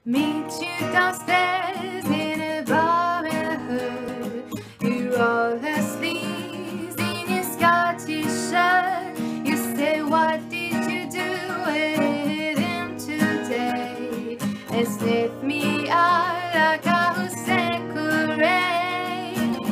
Meet you downstairs in a bar in a hood. You roll her sleeves in your Scottish shirt. You say, what did you do with him today? And sniff me out like a Hussein Couray.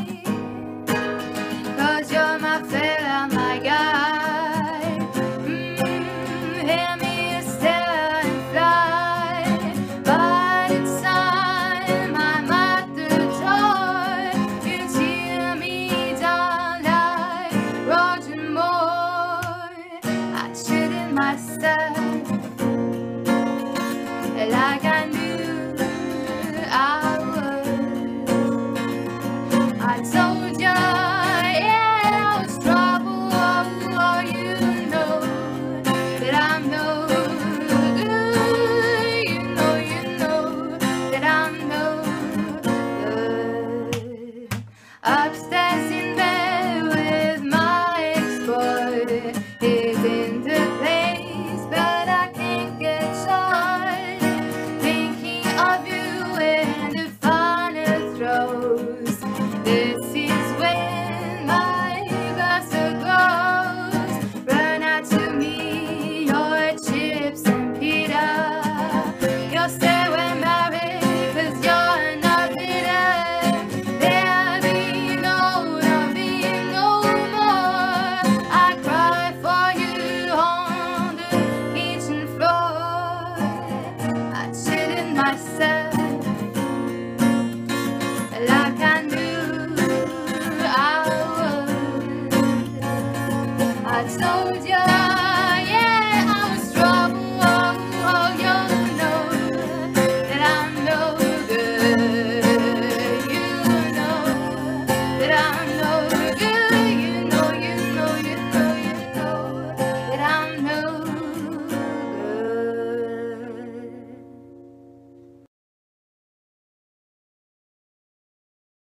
'Cause you're my fella, my guy. Hear me stare and fly. But it's on my mother joy. You tear me down like Roger Moore. I cheated myself like I knew I would. I told ya, yeah, I was trouble. You know that I'm no good. You know that I'm no good. Upstairs in bed with my ex-boy. He's in the place, but I can't get short. Thinking of you in the final throes. This is when my glass grows. Run out to me your chips and pita. You'll say we're married 'cause you're not bitter. There'll be no more. I cry for you on the kitchen floor. I cheated myself